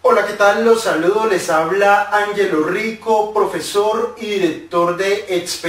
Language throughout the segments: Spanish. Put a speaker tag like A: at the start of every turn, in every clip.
A: Hola, ¿qué tal? Los saludo, les habla Ángelo Rico, profesor y director de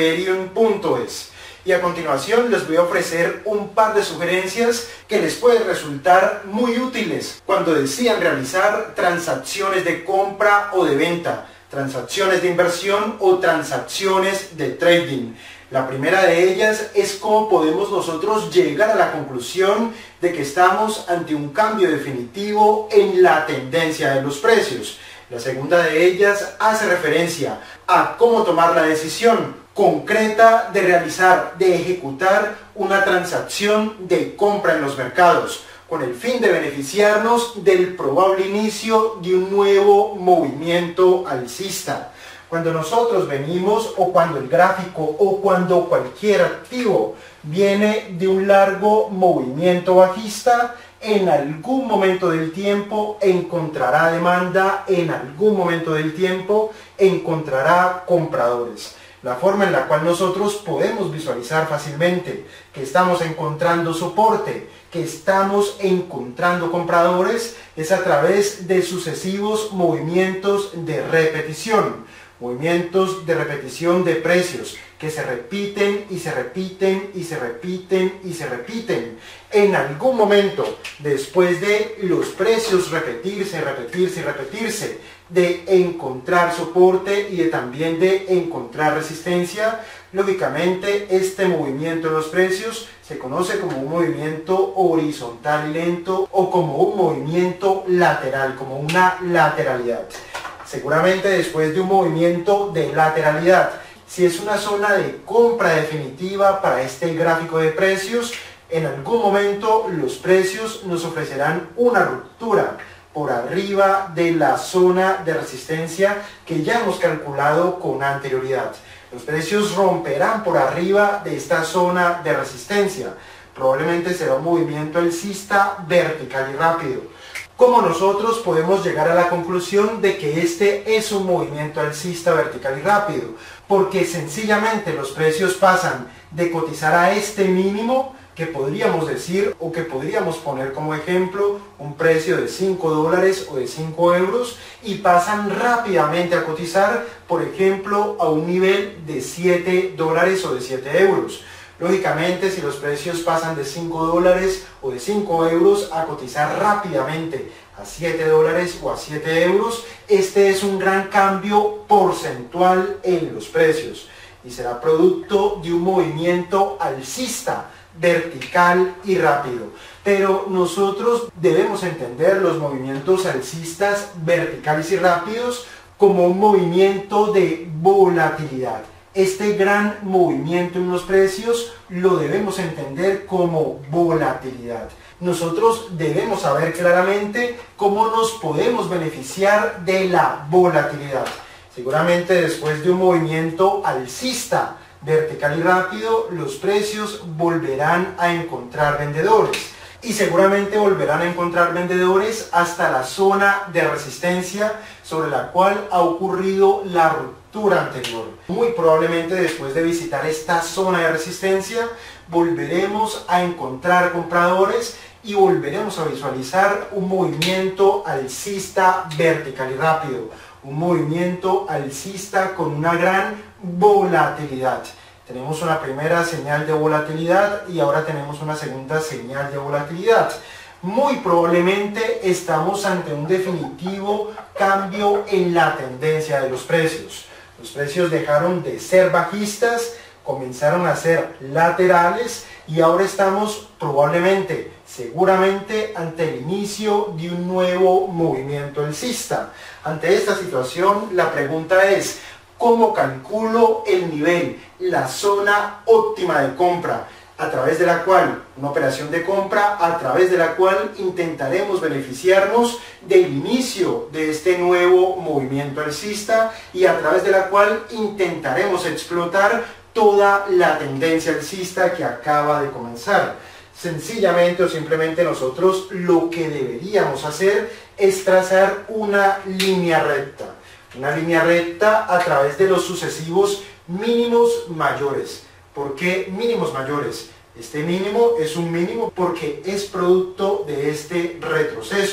A: Experium.es. Y a continuación les voy a ofrecer un par de sugerencias que les pueden resultar muy útiles cuando decidan realizar transacciones de compra o de venta, transacciones de inversión o transacciones de trading. La primera de ellas es cómo podemos nosotros llegar a la conclusión de que estamos ante un cambio definitivo en la tendencia de los precios. La segunda de ellas hace referencia a cómo tomar la decisión concreta de realizar, de ejecutar una transacción de compra en los mercados, con el fin de beneficiarnos del probable inicio de un nuevo movimiento alcista. Cuando nosotros venimos, o cuando el gráfico, o cuando cualquier activo viene de un largo movimiento bajista, en algún momento del tiempo encontrará demanda, en algún momento del tiempo encontrará compradores. La forma en la cual nosotros podemos visualizar fácilmente que estamos encontrando soporte, que estamos encontrando compradores, es a través de sucesivos movimientos de repetición. Movimientos de repetición de precios que se repiten y se repiten y se repiten y se repiten. En algún momento, después de los precios repetirse, repetirse y repetirse, de encontrar soporte y también de encontrar resistencia, lógicamente este movimiento de los precios se conoce como un movimiento horizontal y lento o como un movimiento lateral, como una lateralidad. Seguramente después de un movimiento de lateralidad, si es una zona de compra definitiva para este gráfico de precios, en algún momento los precios nos ofrecerán una ruptura por arriba de la zona de resistencia que ya hemos calculado con anterioridad. Los precios romperán por arriba de esta zona de resistencia. Probablemente será un movimiento alcista vertical y rápido. ¿Cómo nosotros podemos llegar a la conclusión de que este es un movimiento alcista vertical y rápido? Porque sencillamente los precios pasan de cotizar a este mínimo, que podríamos decir o que podríamos poner como ejemplo un precio de 5 dólares o de 5 euros, y pasan rápidamente a cotizar, por ejemplo, a un nivel de 7 dólares o de 7 euros. Lógicamente, si los precios pasan de 5 dólares o de 5 euros a cotizar rápidamente a 7 dólares o a 7 euros, este es un gran cambio porcentual en los precios y será producto de un movimiento alcista, vertical y rápido. Pero nosotros debemos entender los movimientos alcistas, verticales y rápidos como un movimiento de volatilidad. Este gran movimiento en los precios lo debemos entender como volatilidad. Nosotros debemos saber claramente cómo nos podemos beneficiar de la volatilidad. Seguramente después de un movimiento alcista, vertical y rápido, los precios volverán a encontrar vendedores. Y seguramente volverán a encontrar vendedores hasta la zona de resistencia sobre la cual ha ocurrido la ruptura anterior. Muy probablemente después de visitar esta zona de resistencia volveremos a encontrar compradores y volveremos a visualizar un movimiento alcista vertical y rápido, un movimiento alcista con una gran volatilidad. Tenemos una primera señal de volatilidad y ahora tenemos una segunda señal de volatilidad. Muy probablemente estamos ante un definitivo cambio en la tendencia de los precios. Los precios dejaron de ser bajistas, comenzaron a ser laterales y ahora estamos probablemente, seguramente, ante el inicio de un nuevo movimiento alcista. Ante esta situación, la pregunta es: ¿cómo calculo el nivel, la zona óptima de compra, a través de la cual, una operación de compra, a través de la cual intentaremos beneficiarnos del inicio de este nuevo movimiento alcista y a través de la cual intentaremos explotar toda la tendencia alcista que acaba de comenzar? Sencillamente o simplemente nosotros lo que deberíamos hacer es trazar una línea recta. Una línea recta a través de los sucesivos mínimos mayores. ¿Por qué mínimos mayores? Este mínimo es un mínimo porque es producto de este retroceso.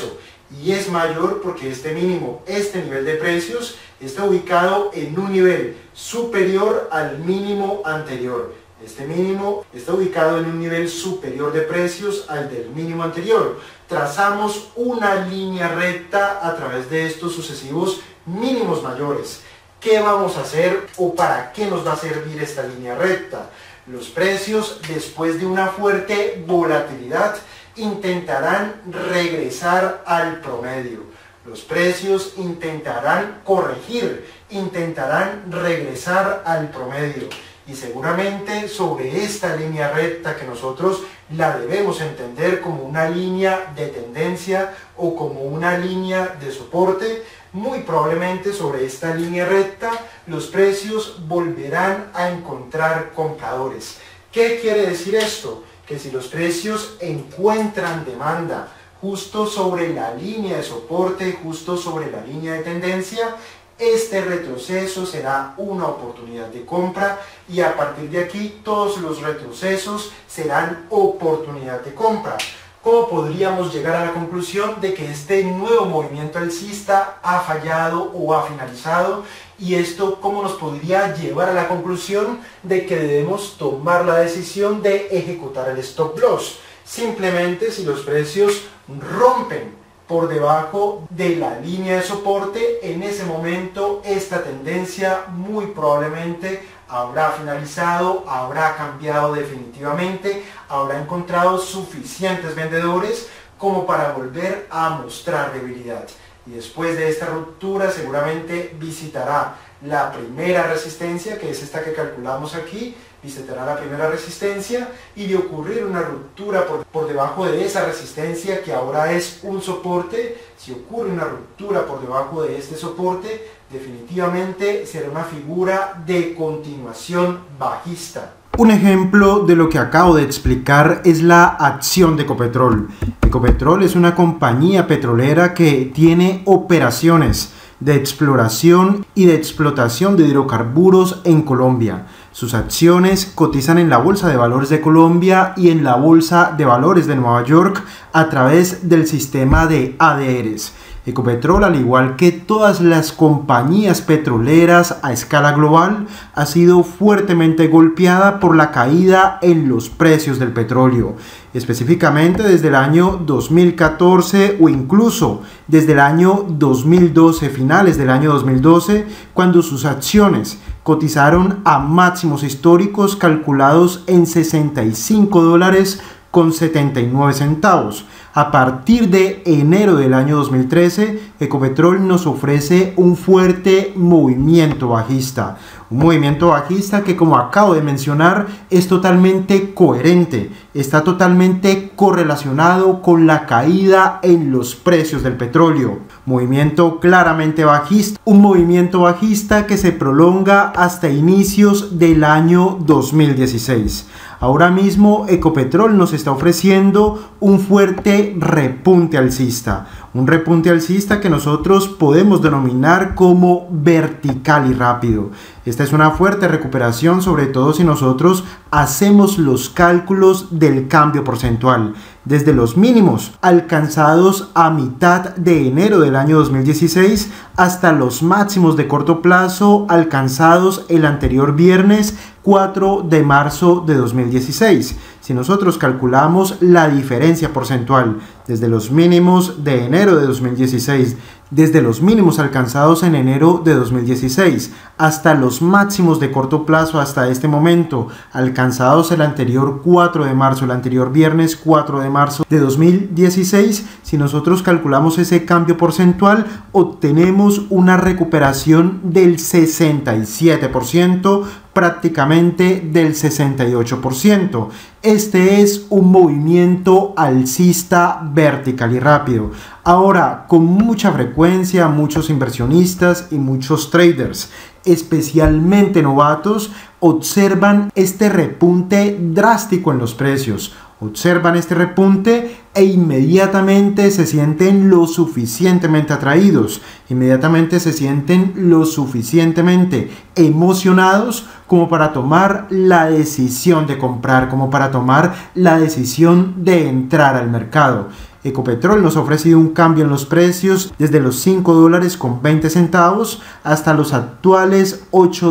A: y es mayor porque este mínimo, este nivel de precios, está ubicado en un nivel superior al mínimo anterior. Este mínimo está ubicado en un nivel superior de precios al del mínimo anterior. Trazamos una línea recta a través de estos sucesivos mínimos mayores. ¿Qué vamos a hacer o para qué nos va a servir esta línea recta? Los precios, después de una fuerte volatilidad, intentarán regresar al promedio. Los precios intentarán corregir, intentarán regresar al promedio. Y seguramente sobre esta línea recta, que nosotros la debemos entender como una línea de tendencia o como una línea de soporte, muy probablemente sobre esta línea recta los precios volverán a encontrar compradores. ¿Qué quiere decir esto? Que si los precios encuentran demanda justo sobre la línea de soporte, justo sobre la línea de tendencia, este retroceso será una oportunidad de compra y a partir de aquí todos los retrocesos serán oportunidad de compra. ¿Cómo podríamos llegar a la conclusión de que este nuevo movimiento alcista ha fallado o ha finalizado? Y esto, ¿cómo nos podría llevar a la conclusión de que debemos tomar la decisión de ejecutar el stop loss? Simplemente si los precios rompen por debajo de la línea de soporte, en ese momento esta tendencia muy probablemente habrá finalizado, habrá cambiado definitivamente, habrá encontrado suficientes vendedores como para volver a mostrar debilidad. Y después de esta ruptura seguramente visitará la primera resistencia, que es esta que calculamos aquí, visitará la primera resistencia y de ocurrir una ruptura por debajo de esa resistencia que ahora es un soporte, si ocurre una ruptura por debajo de este soporte, definitivamente será una figura de continuación bajista. Un ejemplo de lo que acabo de explicar es la acción de Ecopetrol. Ecopetrol es una compañía petrolera que tiene operaciones de exploración y de explotación de hidrocarburos en Colombia. Sus acciones cotizan en la Bolsa de Valores de Colombia y en la Bolsa de Valores de Nueva York a través del sistema de ADRs. Ecopetrol, al igual que todas las compañías petroleras a escala global, ha sido fuertemente golpeada por la caída en los precios del petróleo, específicamente desde el año 2014 o incluso desde el año 2012, finales del año 2012, cuando sus acciones cotizaron a máximos históricos calculados en $65.79. A partir de enero del año 2013, Ecopetrol nos ofrece un fuerte movimiento bajista. Un movimiento bajista que, como acabo de mencionar, es totalmente coherente, está totalmente correlacionado con la caída en los precios del petróleo. Movimiento claramente bajista, un movimiento bajista que se prolonga hasta inicios del año 2016. Ahora mismo Ecopetrol nos está ofreciendo un fuerte repunte alcista. Un repunte alcista que nosotros podemos denominar como vertical y rápido. Esta es una fuerte recuperación, sobre todo si nosotros hacemos los cálculos del cambio porcentual. Desde los mínimos alcanzados a mitad de enero del año 2016 hasta los máximos de corto plazo alcanzados el anterior viernes 4 de marzo de 2016. Si nosotros calculamos la diferencia porcentual desde los mínimos de enero de 2016, desde los mínimos alcanzados en enero de 2016 hasta los máximos de corto plazo hasta este momento alcanzados el anterior 4 de marzo, el anterior viernes 4 de marzo de 2016, si nosotros calculamos ese cambio porcentual, obtenemos una recuperación del 67%, prácticamente del 68%. Este es un movimiento alcista vertical y rápido. Ahora, con mucha frecuencia, muchos inversionistas y muchos traders, especialmente novatos, observan este repunte drástico en los precios. Observan este repunte e inmediatamente se sienten lo suficientemente atraídos, inmediatamente se sienten lo suficientemente emocionados como para tomar la decisión de comprar, como para tomar la decisión de entrar al mercado. Ecopetrol nos ha ofrecido un cambio en los precios desde los $5.20 hasta los actuales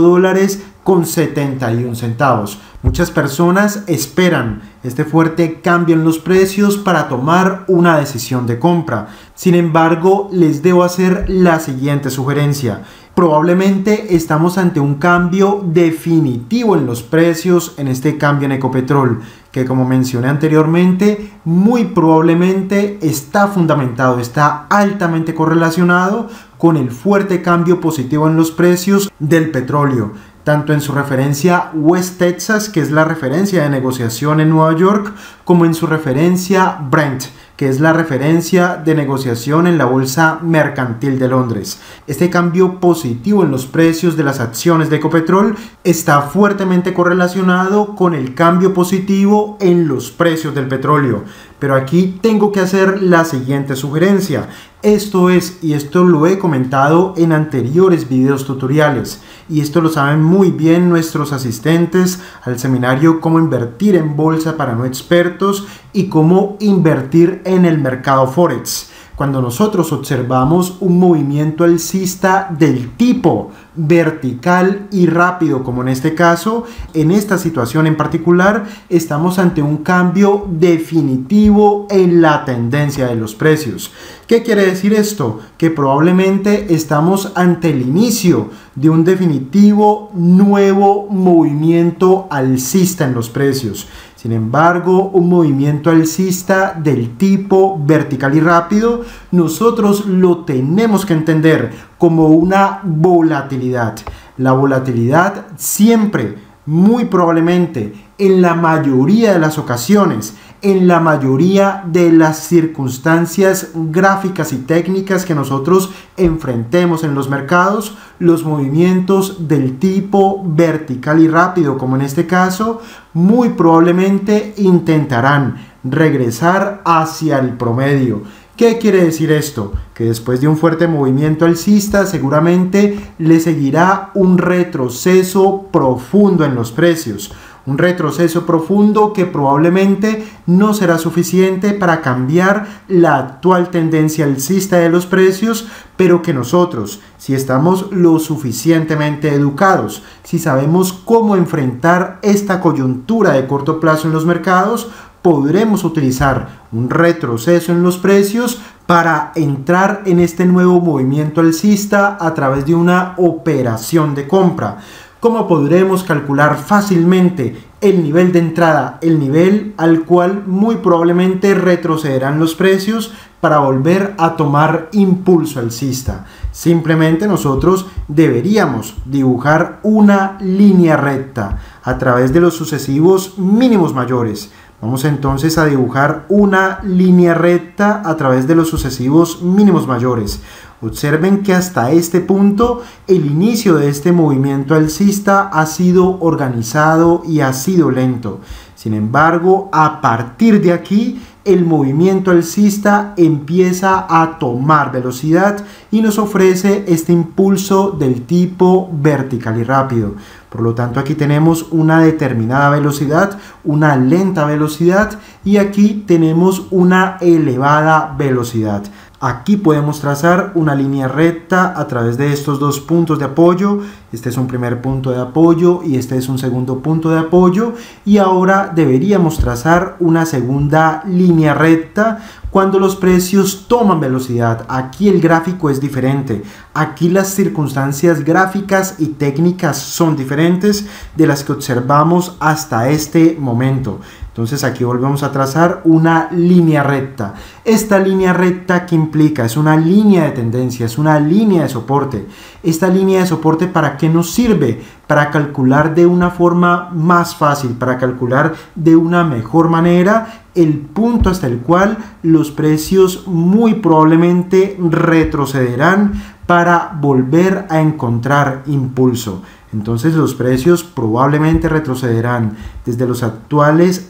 A: $8.71. Muchas personas esperan este fuerte cambio en los precios para tomar una decisión de compra. Sin embargo, les debo hacer la siguiente sugerencia. Probablemente estamos ante un cambio definitivo en los precios en este cambio en Ecopetrol, que como mencioné anteriormente, muy probablemente está fundamentado, está altamente correlacionado con el fuerte cambio positivo en los precios del petróleo, tanto en su referencia West Texas, que es la referencia de negociación en Nueva York, como en su referencia Brent, que es la referencia de negociación en la Bolsa Mercantil de Londres. Este cambio positivo en los precios de las acciones de Ecopetrol está fuertemente correlacionado con el cambio positivo en los precios del petróleo. Pero aquí tengo que hacer la siguiente sugerencia. Esto es, y esto lo he comentado en anteriores videos tutoriales, y esto lo saben muy bien nuestros asistentes al seminario Cómo invertir en bolsa para no expertos y cómo invertir en el mercado Forex. Cuando nosotros observamos un movimiento alcista del tipo vertical y rápido, como en este caso, en esta situación en particular, estamos ante un cambio definitivo en la tendencia de los precios. ¿Qué quiere decir esto? Que probablemente estamos ante el inicio de un definitivo nuevo movimiento alcista en los precios. Sin embargo, un movimiento alcista del tipo vertical y rápido, nosotros lo tenemos que entender como una volatilidad. La volatilidad siempre, muy probablemente, en la mayoría de las ocasiones, en la mayoría de las circunstancias gráficas y técnicas que nosotros enfrentemos en los mercados, los movimientos del tipo vertical y rápido, como en este caso, muy probablemente intentarán regresar hacia el promedio. ¿Qué quiere decir esto? Que después de un fuerte movimiento alcista seguramente le seguirá un retroceso profundo en los precios. Un retroceso profundo que probablemente no será suficiente para cambiar la actual tendencia alcista de los precios, pero que nosotros, si estamos lo suficientemente educados, si sabemos cómo enfrentar esta coyuntura de corto plazo en los mercados, podremos utilizar un retroceso en los precios para entrar en este nuevo movimiento alcista a través de una operación de compra. ¿Cómo podremos calcular fácilmente el nivel de entrada, el nivel al cual muy probablemente retrocederán los precios para volver a tomar impulso alcista? Simplemente nosotros deberíamos dibujar una línea recta a través de los sucesivos mínimos mayores. Vamos entonces a dibujar una línea recta a través de los sucesivos mínimos mayores. Observen que hasta este punto el inicio de este movimiento alcista ha sido organizado y ha sido lento. Sin embargo, a partir de aquí el movimiento alcista empieza a tomar velocidad y nos ofrece este impulso del tipo vertical y rápido. Por lo tanto, aquí tenemos una determinada velocidad, una lenta velocidad, y aquí tenemos una elevada velocidad. Aquí podemos trazar una línea recta a través de estos dos puntos de apoyo. Este es un primer punto de apoyo y este es un segundo punto de apoyo. Y ahora deberíamos trazar una segunda línea recta cuando los precios toman velocidad. Aquí el gráfico es diferente. Aquí las circunstancias gráficas y técnicas son diferentes de las que observamos hasta este momento. Entonces aquí volvemos a trazar una línea recta. Esta línea recta, ¿qué implica? Es una línea de tendencia, es una línea de soporte. Esta línea de soporte, ¿para qué nos sirve? Para calcular de una forma más fácil, para calcular de una mejor manera el punto hasta el cual los precios muy probablemente retrocederán para volver a encontrar impulso. Entonces los precios probablemente retrocederán desde los actuales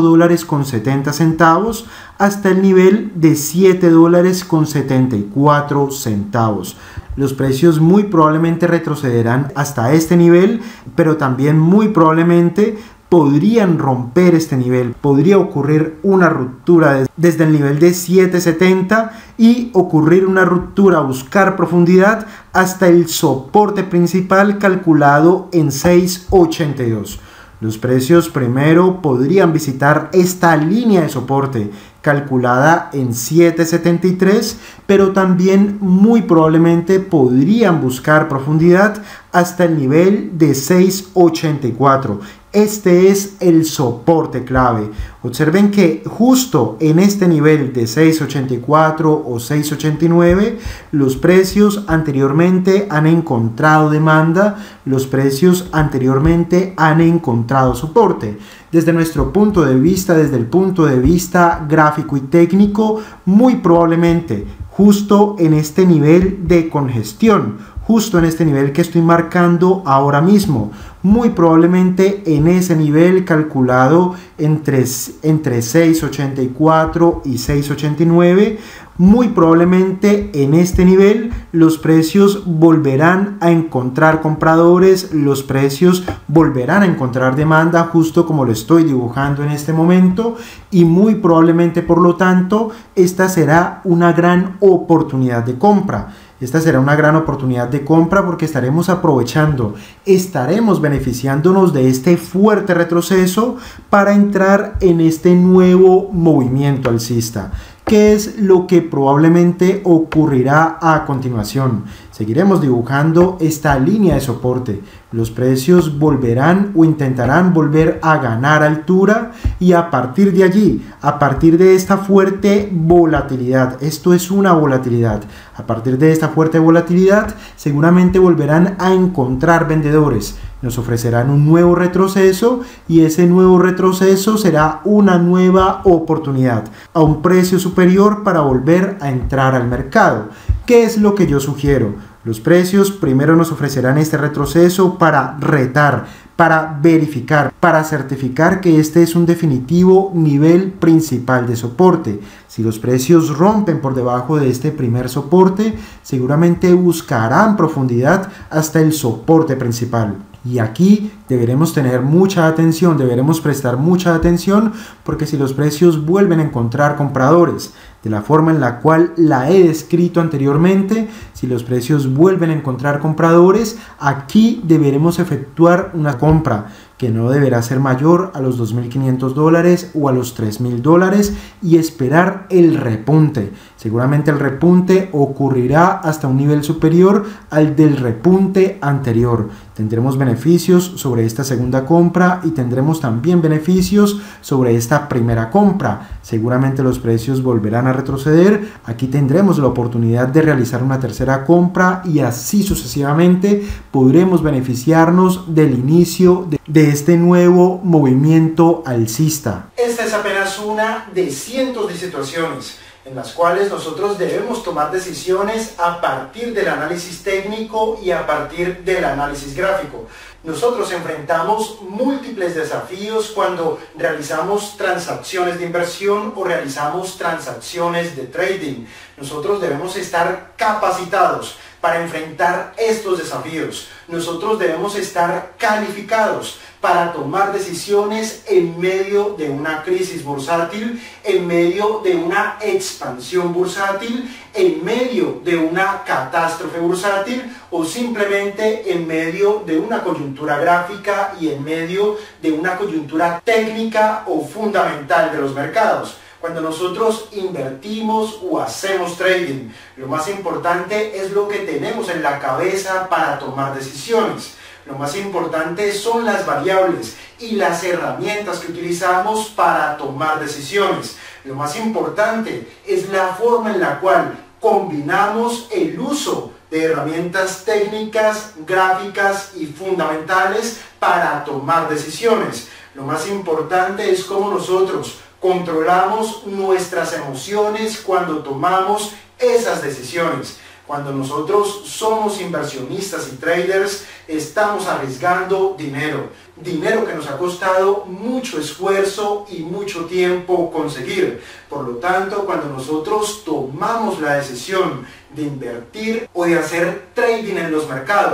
A: $8.70 hasta el nivel de $7.74. Los precios muy probablemente retrocederán hasta este nivel, pero también muy probablemente podrían romper este nivel. Podría ocurrir una ruptura desde el nivel de 7.70 y ocurrir una ruptura a buscar profundidad hasta el soporte principal calculado en 6.82. Los precios primero podrían visitar esta línea de soporte calculada en 7.73, pero también muy probablemente podrían buscar profundidad hasta el nivel de 6.84. Este es el soporte clave. Observen que justo en este nivel de 6.84 o 6.89 los precios anteriormente han encontrado demanda, los precios anteriormente han encontrado soporte. Desde nuestro punto de vista, desde el punto de vista gráfico y técnico, muy probablemente justo en este nivel de congestión, justo en este nivel que estoy marcando ahora mismo, muy probablemente en ese nivel calculado entre 6.84 y 6.89, muy probablemente en este nivel los precios volverán a encontrar compradores, los precios volverán a encontrar demanda justo como lo estoy dibujando en este momento, y muy probablemente por lo tanto esta será una gran oportunidad de compra. Esta será una gran oportunidad de compra porque estaremos aprovechando, estaremos beneficiándonos de este fuerte retroceso para entrar en este nuevo movimiento alcista. ¿Qué es lo que probablemente ocurrirá a continuación? Seguiremos dibujando esta línea de soporte. Los precios volverán o intentarán volver a ganar altura y a partir de allí, a partir de esta fuerte volatilidad, esto es una volatilidad, a partir de esta fuerte volatilidad seguramente volverán a encontrar vendedores. Nos ofrecerán un nuevo retroceso y ese nuevo retroceso será una nueva oportunidad a un precio superior para volver a entrar al mercado. ¿Qué es lo que yo sugiero? Los precios primero nos ofrecerán este retroceso para retar, para verificar, para certificar que este es un definitivo nivel principal de soporte. Si los precios rompen por debajo de este primer soporte, seguramente buscarán profundidad hasta el soporte principal. Y aquí deberemos tener mucha atención, deberemos prestar mucha atención, porque si los precios vuelven a encontrar compradores de la forma en la cual la he descrito anteriormente, si los precios vuelven a encontrar compradores, aquí deberemos efectuar una compra que no deberá ser mayor a los $2.500 o a los $3.000 y esperar el repunte. Seguramente el repunte ocurrirá hasta un nivel superior al del repunte anterior. Tendremos beneficios sobre esta segunda compra y tendremos también beneficios sobre esta primera compra. Seguramente los precios volverán a retroceder. Aquí tendremos la oportunidad de realizar una tercera compra y así sucesivamente podremos beneficiarnos del inicio de este nuevo movimiento alcista. Esta es apenas una de cientos de situaciones en las cuales nosotros debemos tomar decisiones a partir del análisis técnico y a partir del análisis gráfico. Nosotros enfrentamos múltiples desafíos cuando realizamos transacciones de inversión o realizamos transacciones de trading. Nosotros debemos estar capacitados para enfrentar estos desafíos. Nosotros debemos estar calificados para tomar decisiones en medio de una crisis bursátil, en medio de una expansión bursátil, en medio de una catástrofe bursátil o simplemente en medio de una coyuntura gráfica y en medio de una coyuntura técnica o fundamental de los mercados. Cuando nosotros invertimos o hacemos trading, lo más importante es lo que tenemos en la cabeza para tomar decisiones. Lo más importante son las variables y las herramientas que utilizamos para tomar decisiones. Lo más importante es la forma en la cual combinamos el uso de herramientas técnicas, gráficas y fundamentales para tomar decisiones. Lo más importante es cómo nosotros controlamos nuestras emociones cuando tomamos esas decisiones. Cuando nosotros somos inversionistas y traders, estamos arriesgando dinero. Dinero que nos ha costado mucho esfuerzo y mucho tiempo conseguir. Por lo tanto, cuando nosotros tomamos la decisión de invertir o de hacer trading en los mercados,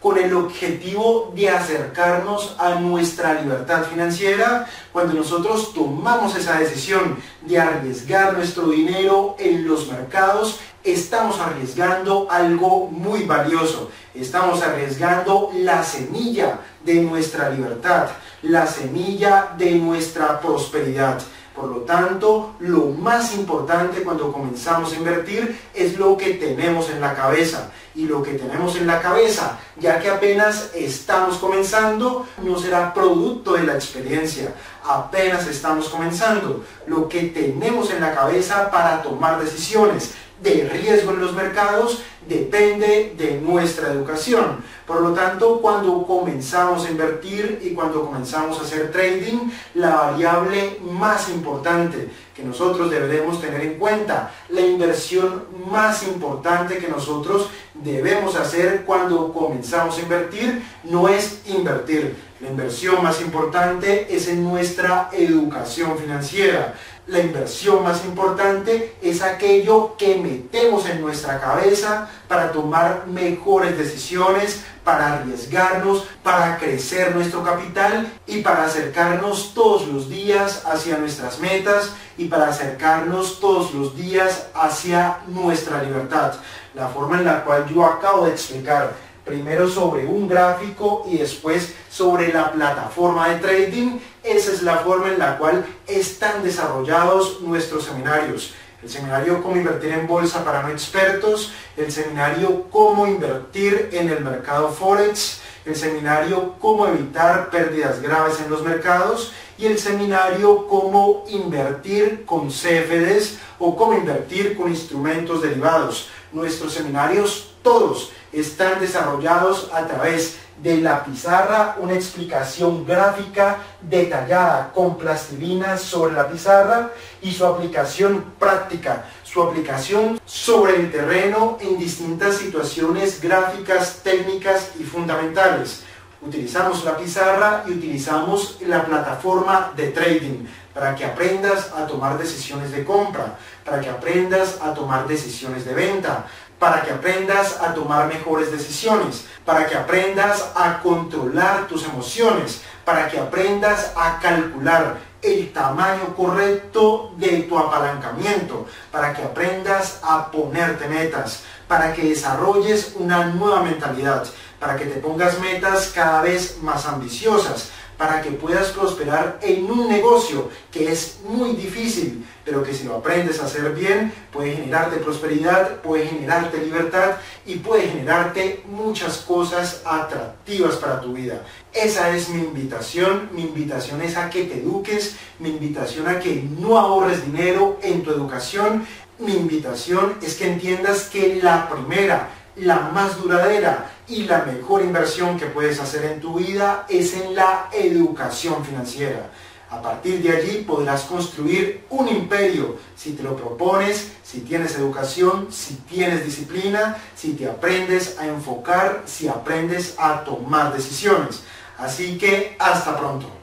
A: con el objetivo de acercarnos a nuestra libertad financiera. Cuando nosotros tomamos esa decisión de arriesgar nuestro dinero en los mercados, estamos arriesgando algo muy valioso. Estamos arriesgando la semilla de nuestra libertad, la semilla de nuestra prosperidad. Por lo tanto, lo más importante cuando comenzamos a invertir es lo que tenemos en la cabeza. Y lo que tenemos en la cabeza, ya que apenas estamos comenzando, no será producto de la experiencia. Apenas estamos comenzando. Lo que tenemos en la cabeza para tomar decisiones de riesgo en los mercados depende de nuestra educación. Por lo tanto, cuando comenzamos a invertir y cuando comenzamos a hacer trading, la variable más importante que nosotros debemos tener en cuenta, la inversión más importante que nosotros debemos hacer cuando comenzamos a invertir, no es invertir. La inversión más importante es en nuestra educación financiera. La inversión más importante es aquello que metemos en nuestra cabeza para tomar mejores decisiones, para arriesgarnos, para crecer nuestro capital y para acercarnos todos los días hacia nuestras metas y para acercarnos todos los días hacia nuestra libertad. La forma en la cual yo acabo de explicar, primero sobre un gráfico y después sobre la plataforma de trading, esa es la forma en la cual están desarrollados nuestros seminarios. El seminario Cómo invertir en bolsa para no expertos, el seminario Cómo invertir en el mercado Forex, el seminario Cómo evitar pérdidas graves en los mercados y el seminario Cómo invertir con CFDs o Cómo invertir con instrumentos derivados. Nuestros seminarios todos están desarrollados a través de la pizarra, una explicación gráfica detallada con plastilina sobre la pizarra y su aplicación práctica, su aplicación sobre el terreno en distintas situaciones gráficas, técnicas y fundamentales. Utilizamos la pizarra y utilizamos la plataforma de trading para que aprendas a tomar decisiones de compra, para que aprendas a tomar decisiones de venta, para que aprendas a tomar mejores decisiones, para que aprendas a controlar tus emociones, para que aprendas a calcular el tamaño correcto de tu apalancamiento, para que aprendas a ponerte metas, para que desarrolles una nueva mentalidad, para que te pongas metas cada vez más ambiciosas, para que puedas prosperar en un negocio que es muy difícil, pero que si lo aprendes a hacer bien, puede generarte prosperidad, puede generarte libertad y puede generarte muchas cosas atractivas para tu vida. Esa es mi invitación es a que te eduques, mi invitación a que no ahorres dinero en tu educación, mi invitación es que entiendas que la primera, la más duradera y la mejor inversión que puedes hacer en tu vida es en la educación financiera. A partir de allí podrás construir un imperio si te lo propones, si tienes educación, si tienes disciplina, si te aprendes a enfocar, si aprendes a tomar decisiones. Así que hasta pronto.